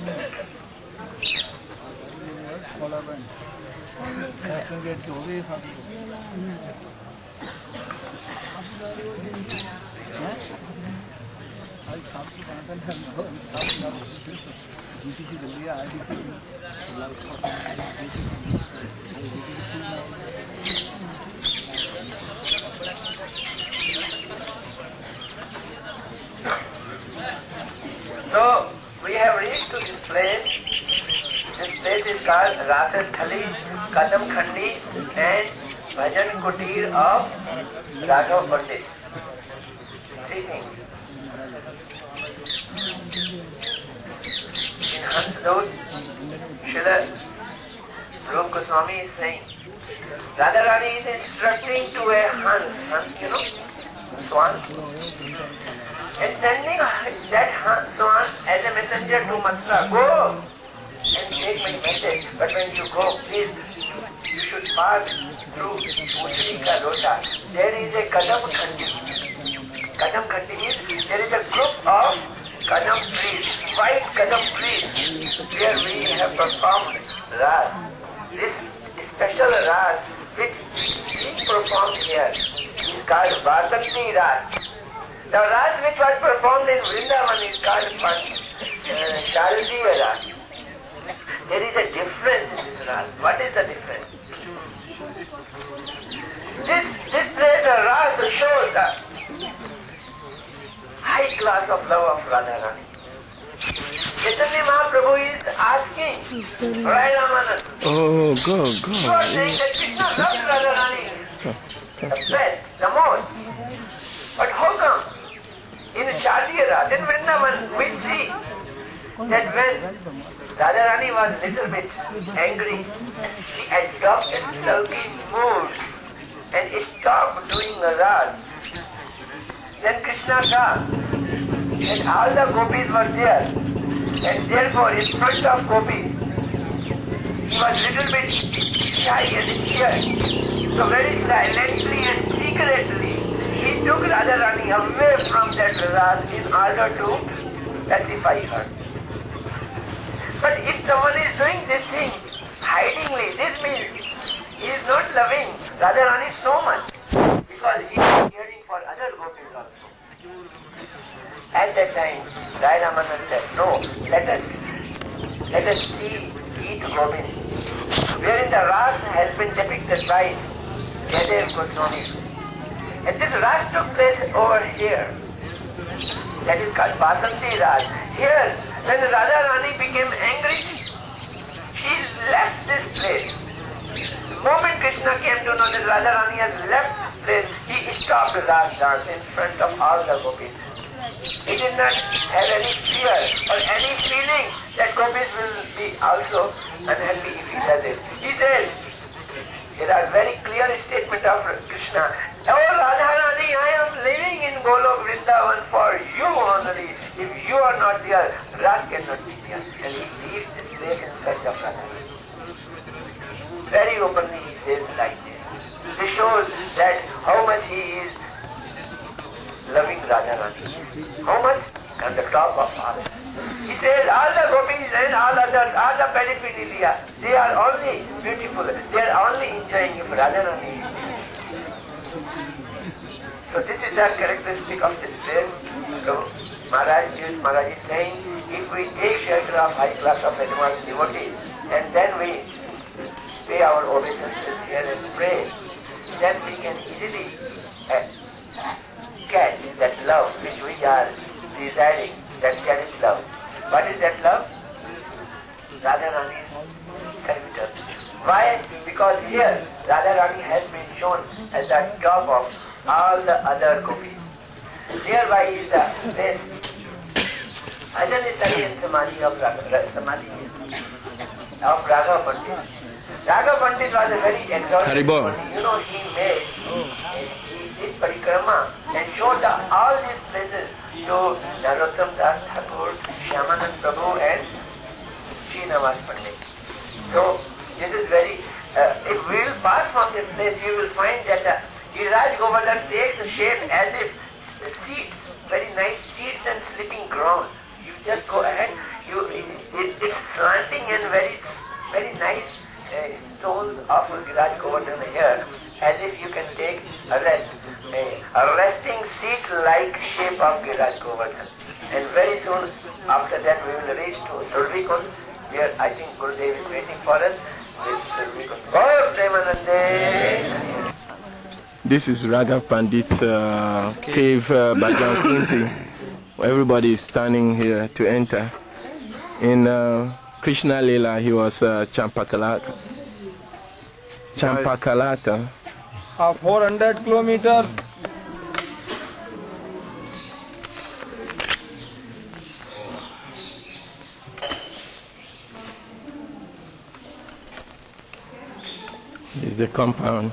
So we have reached to this place. This place is called Rasasthali, Kadam Khandi and Bhajan Kutir of Raghav Pandit. Three things. In Hansdod, Srila Rup Goswami is saying, Radharani is instructing to a Hans, you know, swan, and sending that swan as a messenger to Mathura. Go and take my message, but when you go, please, you should pass through Pushri Ka Lota. There is a Kadam Khandi. Kadam Khandi means there is a group of Kadam trees, 5 Kadam trees, where we have performed Ras. This special Ras which we performed here is called Vasanti Ras. The Ras which was performed in Vrindavan is called Sharadiya Ras. There is a difference in this Ras. What is the difference? This place Ras shows the high class of love of Radharani. Chaitanya Mahaprabhu is asking Rai Ramanand. Oh, go. You are saying that Krishna loves Radharani the best, the most. But how come in Sharadiya Ras, in Vrindavan, we see that when Radharani was a little bit angry, she adopted sulky mood and stopped doing a Ras. Then Krishna saw and all the gopis were there. And therefore, in front of gopis, he was little bit shy and scared. So very silently and secretly, he took Radharani away from that Ras in order to pacify her. But if someone is doing this thing hidingly, this means he is not loving Radharani so much, because he is caring for other gopis also. At that time, Rai Ramanand said, no, let us see each gopis, wherein the Ras has been depicted by Jayadev Goswami. And this Ras took place over here. That is called Basanti Ras. Here, when Radharani became angry, she left this place. The moment Krishna came to know that Radharani has left this place, he stopped the Ras dance in front of all the gopis. He did not have any fear or any feeling that gopis will be also unhappy if he does it. He said, there are very clear statements of Krishna. Oh Radharani, I am living in Golok Vrindavan for you only. If you are not there, Ras cannot be there. And he leaves this place in search of Radharani. Very openly he says like this. This shows that how much he is loving Radharani. How much? On the top of all. He says all the gopis and all others, all the pedophilia, they are only beautiful. They are only enjoying if Radharani is there. So this is the characteristic of this place. So Maharaj is saying, if we take shelter of high class of advanced devotees and then we pay our obeisances here and pray, then we can easily catch that love which we are desiring, that cherished love. What is that love? Radharani's servitor. Why? Because here Radharani has been shown as the top of all the other gopis. Nearby is the place Ajanistari and Samadhi of Raghav Pandit. Raghav Pandit was a very extraordinary devotee. You know, he did parikrama and showed all these places to Narottam Das Thakur, Shyamanand Prabhu and Srinivas Pandit. So this is very, if we will pass from this place, you will find that the Giriraj Govardhan takes the shape as if the seeds, very nice seeds and sleeping ground. You just go ahead, it's slanting and very nice stones of Giriraj Govardhan here, as if you can take a rest, a resting seat-like shape of Giriraj Govardhan. And very soon after that we will reach to Survikund, where I think Gurudev is waiting for us. Oh, Premanande! This is Raghav Pandit's cave Bhajan Kunti. Everybody is standing here to enter. In Krishna Leela, he was Champakalata. 400 kilometers. This is the compound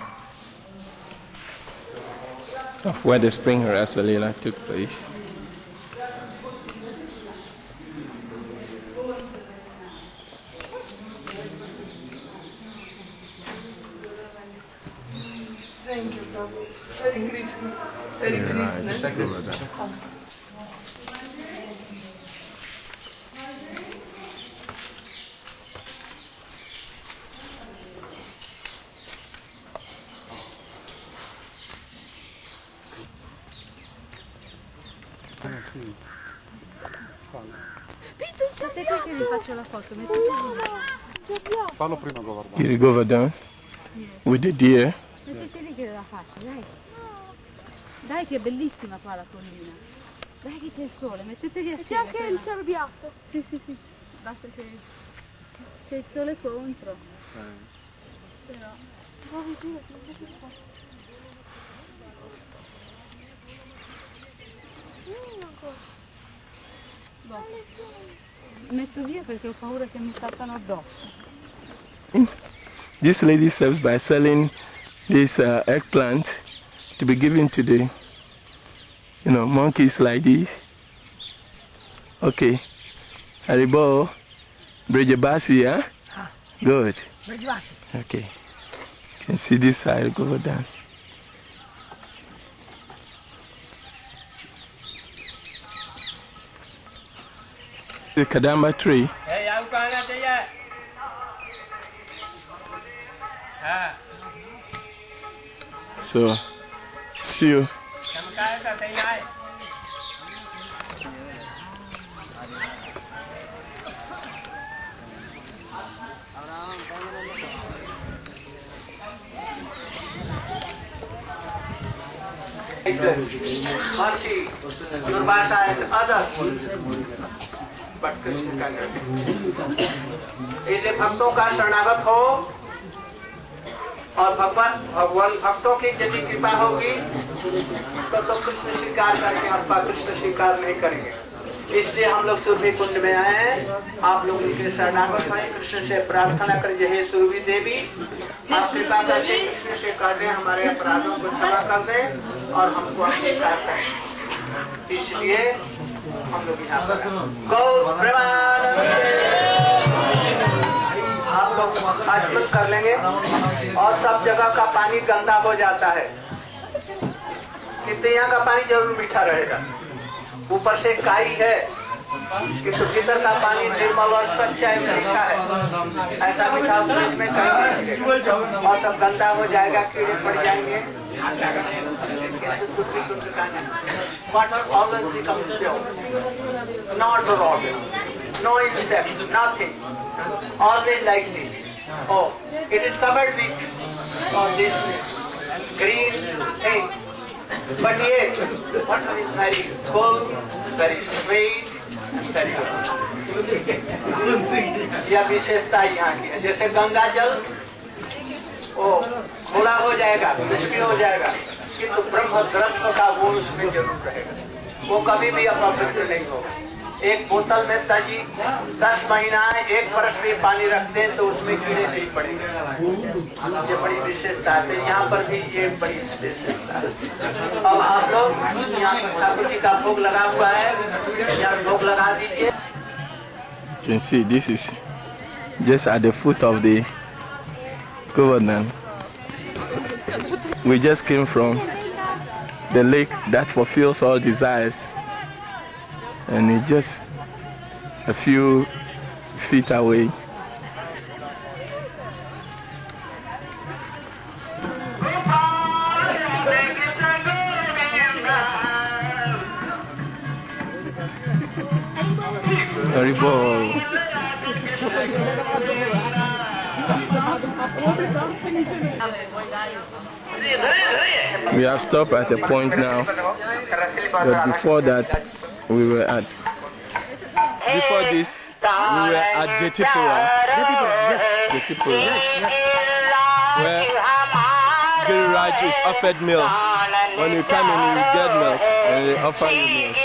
of where the spring Rasa Leela took place. Thank you, Prabhu. Hare Krishna. Hare Krishna. Aspetta che vi faccio la foto, mettete Fallo prima Govardhan. Here you go over down with the deer. Mettete lì che la faccio, dai. Dai che è bellissima qua la collina. Dai che c'è il sole, mettetevi assieme. C'è anche il cerbiatto. Sì, sì, sì. Basta che c'è il sole contro. Però. Boh. Metto via perché ho paura che mi saltano addosso. This lady serves by selling this eggplant to be given to the monkeys like this. Okay. Haribo. Bridgebasi, huh? Good. Okay. You can see this side go down. The kadamba tree. So, see you. Mercy, Durvasa and others. But Krishna can इसलिए भक्तों का शरणागत हो और भगवान भक्तों की यदि कृपा होगी तो कृष्ण स्वीकार करेंगे, अथवा कृष्ण स्वीकार नहीं करेंगे। इसलिए हम लोग सुरभि कुंड में आए हैं। आप लोग उनके शरणागत हैं, कृष्ण से प्रार्थना करिए, हे सुरभि देवी आप कृपा करके कृष्ण से कह दें हमारे अपराधों को क्षमा कर दें और हमको स्वीकार करें। इसलिए हम लोग यहाँ पर गौ प्रेमानंद आप लोग आचमन कर लेंगे और सब जगह का पानी गंदा हो जाता है, किंतु यहाँ का पानी जरूर मीठा रहेगा। ऊपर से काई है किंतु भीतर का पानी निर्मल और स्वच्छ है, मीठा है। ऐसा मीठा उसमें कहीं नहीं मिलेगा और सब गंदा हो जाएगा, कीड़े पड़ जाएंगे। Water always becomes pure, not problem, no insect, nothing, always like this. Oh, it is covered with this green thing, but yet water is very cold, very sweet, and very good. यह विशेषता यहाँ की है। जैसे गंगा जल वो खुला हो जाएगा, कुछ भी हो जाएगा, किंतु ब्रह्म ग्रंथ का वो उसमें जरूर रहेगा, वो कभी भी अपवित्र नहीं होगा। एक बोतल में ताजी 10 महीना 1 बरस भी पानी रखते हैं तो उसमें कीड़े नहीं पड़ेंगे। ये बड़ी विशेषता है, यहाँ पर भी ये बड़ी विशेषता है। अब आप लोग यहाँ पर ठाकुर जी का भोग लगा हुआ है, यहाँ भोग लगा दीजिए। You can see this is just at the foot of the Govardhan. We just came from the lake that fulfills all desires, and it's just a few feet away. Haribo. We have stopped at a point now, but before that, we were at. Before this, we were at Jetipura. Jetipura. Where Giriraj is offered milk. When you come in, you get milk, and they offer you milk.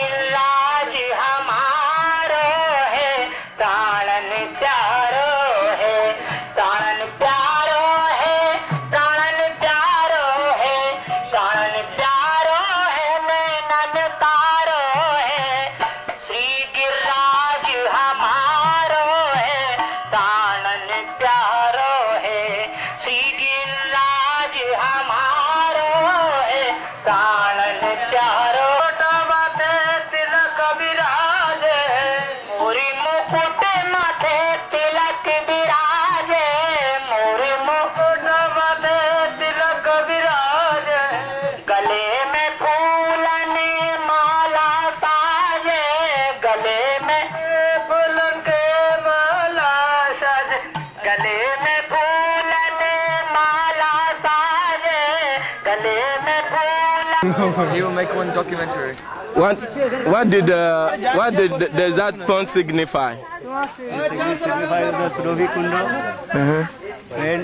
He will make one documentary. What did that pond signify? It signifies the Surovi Kunda. When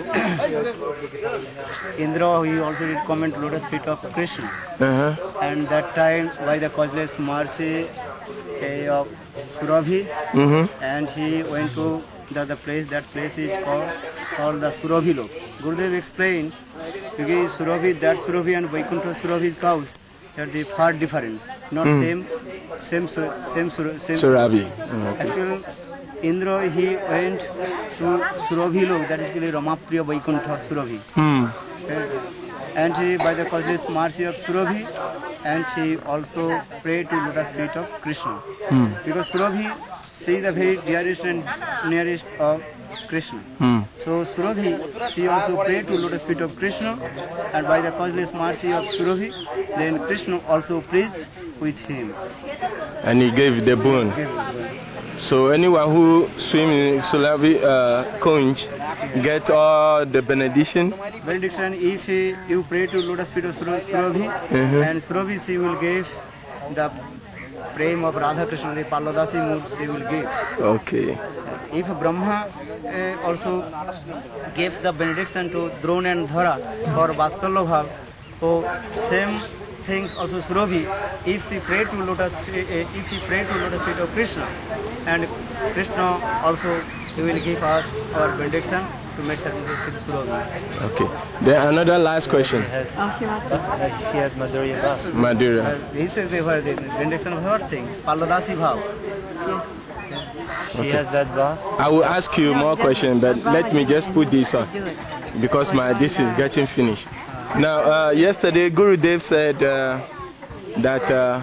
Indra, he also did comment lotus feet of Krishna. And that time, by the causeless mercy of Surovi, and he went to the place. That place is called the Surovi Lok. Gurudev explained, because Surovi, that Surovi and Vaikuntha Surovi's cows, That the far difference, not same Surabhi. Actually, Indra he went to Surabhi Lok, that is called Ramapriya Vaikuntha Surabhi. And he, by the causeless mercy of Surabhi, and he also prayed to lotus feet of Krishna. Because Surabhi, she is the very dearest and nearest of Krishna. So Surabhi, she also prayed to lotus feet of Krishna, and by the causeless mercy of Surabhi, then Krishna also praised with him. And he gave the boon. So anyone who swim in Surabhi Kunj get all the benediction. Benediction, if you pray to lotus feet of Surabhi, and Surabhi she will give the prem of Radha Krishna, the Palladasi mood she will give. Okay. If Brahma also gives the benediction to Drona and Dhara or Vatsalabha, so same things also Surabhi, if she pray to lotus feet of Krishna, and Krishna also he will give us our benediction to make sacrifice to Surabhi. Okay. Then another last question. She has Madhurya Bhav. Madhurya. He says they were the benediction of her things, Palladasi Bhav. She has that Bhav. I will ask you more questions, but let me just put this on because this is getting finished. Now, yesterday Gurudev said that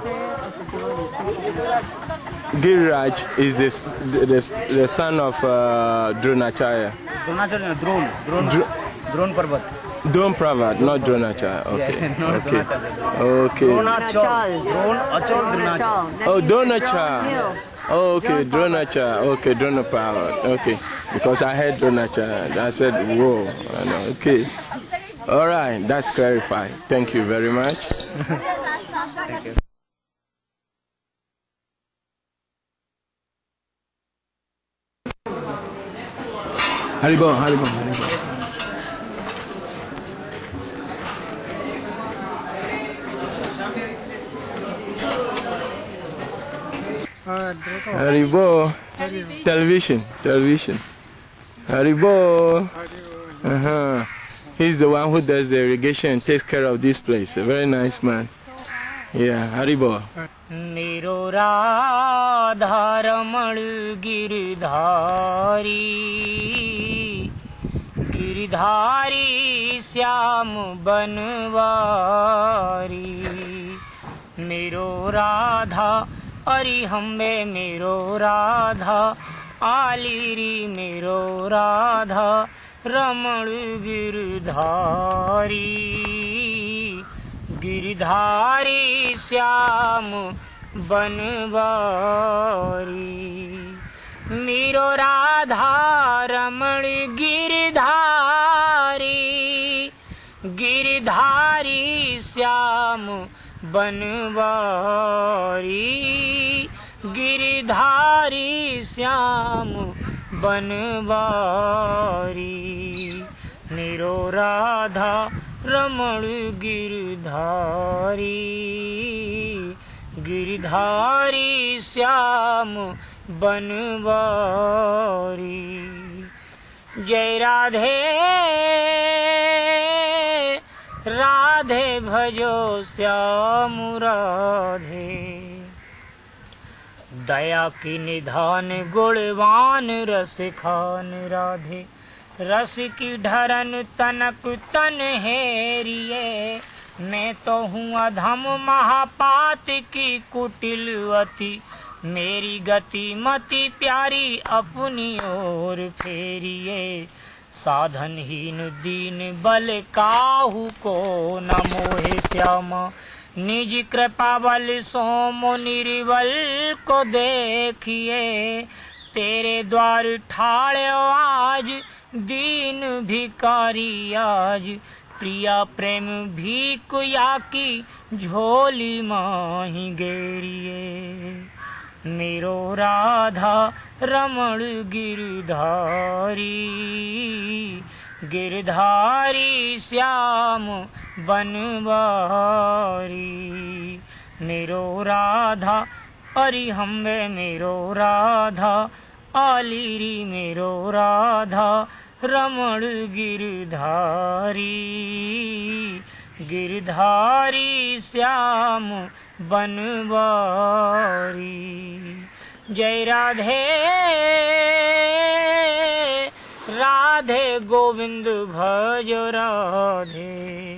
Giriraj is the son of Dronacharya. Dronacharya, Drone Parvat. Drone Parvat, not Dronacharya. Okay. Yeah, not okay. Dronacharya. Okay. Dronacharya. Oh, Dronacharya. Oh, okay, Dronacharya. Okay, Drona Parvat. Okay. Because I heard Dronacharya. I said, whoa. I know. Okay. All right, that's clarified. Thank you very much. Thank you. Haribol, Haribol, Haribol. Haribol. Television. Haribol. He's the one who does the irrigation and takes care of this place. A very nice man. Yeah, Haribol. मेरो राधा रमण गिरधारी श्याम बनवारी मेरो राधा अरि हम्बे मेरो राधा आलिरी मेरो राधा रमण गिरधारी श्याम बनवारी मेरो राधा रमण गिरधारी श्याम बनवारी गिरधारी श्याम बनवारी मेरो राधा रमण गिरधारी श्याम बनवारी जय राधे राधे भजो श्याम राधे दया की निधान गुणवान रस खान राधे रस की ढरन तनक तन हेरिए मैं तो हूँ अधम महापात की कुटिलवती मेरी गति मति प्यारी अपनी ओर फेरिए साधनहीन दीन बल काहू को न मोहे श्यामा निज कृपा बल सोमो निर्बल को देखिए तेरे द्वार ठाड़े आज दीन भिकारी आज प्रिया प्रेम भीख या की झोली माही गेरिए मेरो राधा रमण गिरधारी श्याम बनवारी मेरो राधा अरि हम्बे मेरो राधा आलिरी मेरो राधा रमण गिरधारी गिरधारी श्याम बनवारी। जय राधे राधे गोविंद भज राधे।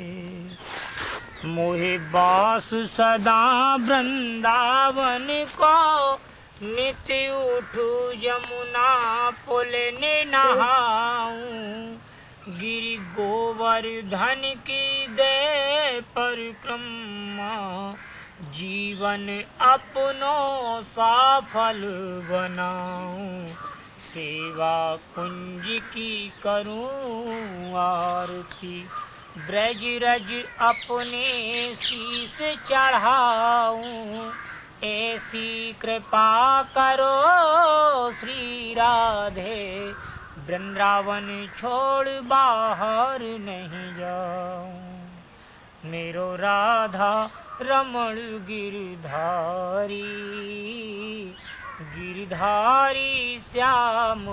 मोहे बासु सदा वृंदावन को, नित्य उठू यमुना पुलने नहाऊं। गिरि गोवर्धन की दे परिक्रमा, जीवन अपनो सफल बनाऊं। सेवा कुंज की करूं आरती, ब्रज रज अपने शीस चढ़ाऊं। ऐसी कृपा करो श्री राधे, वृंदावन छोड़ बाहर नहीं जाऊं। मेरो राधा रमण गिरधारी, गिरधारी श्याम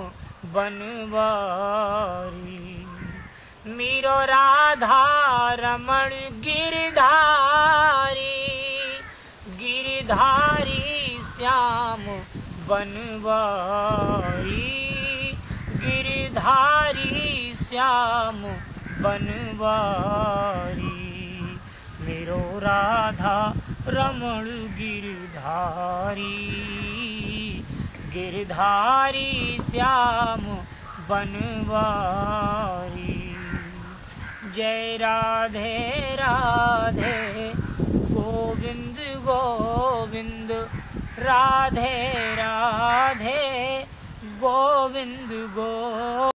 बनवारी। मेरो राधा रमण गिरधारी, गिरधारी श्याम बनवारी। गिरधारी श्याम बनवारी। मेरो राधा रमण गिरधारी, गिरधारी श्याम बनवारी। जय राधे राधे गोविंद गोविंद, राधे राधे गोविंद गोविंद।